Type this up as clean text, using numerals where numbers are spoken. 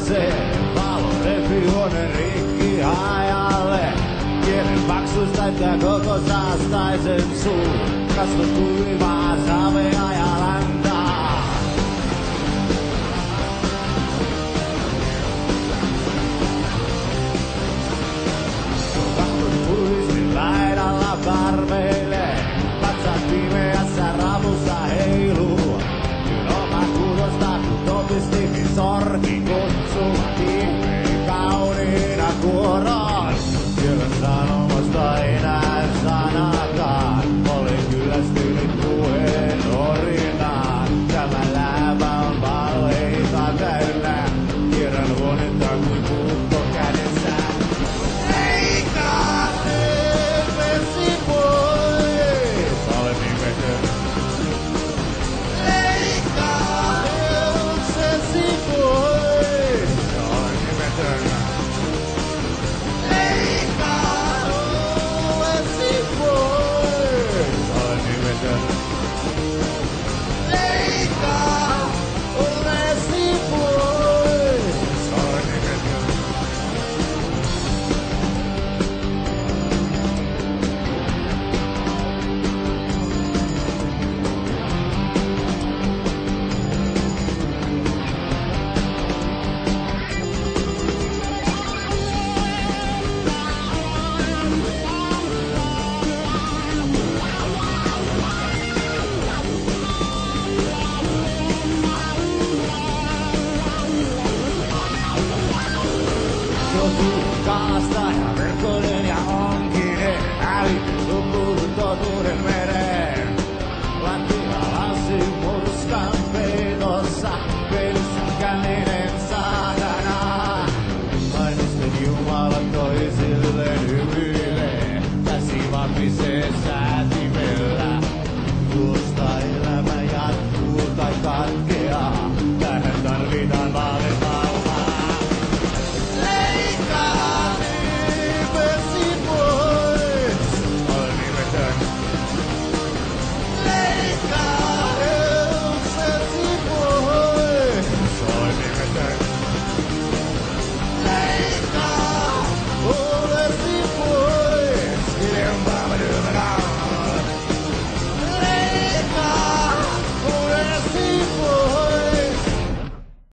se valo repi huoneen rikki hajalle. Kielen paksuus täyttää koko saastaisen suun. Kasvot kuivaa savea ja lantaa. Katsot puistin laidalla parveilee. Patsat pimeässä ravussa heiluu. Oma kuulostaa kun topistikin sorki kutsuvat ihmeen kauniina kuoroon. Kielen sanomasta ei näe sanakaan. Olen kyllästynyt puheen orinaan. Tämä läävä on valheita täynnä. Kierrän huonetta kuin puukko kädessä. Leikkaa nyt vesi pois. Olen nimetön. Leikkaa nyt vesi pois. Olen nimetön. Leikkaa nyt vesi pois. Olen nimetön. Leikkaa vesi pois. Olen nimetön. Joutuu kaasta ja verkkoille